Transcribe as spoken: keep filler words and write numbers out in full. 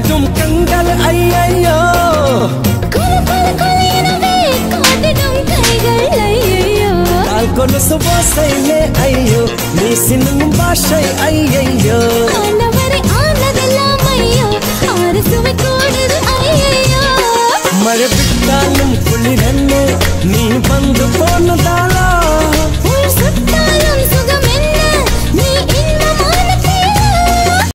கசிக்கும் கண்கள் ஐயையோ கால் கொலுசு ஓசையிலே ஐயோ நீ சின்னும் பாஷை ஐயையோ மழை விட்டாலும் குளிரன்னு நீ வந்து போனதால்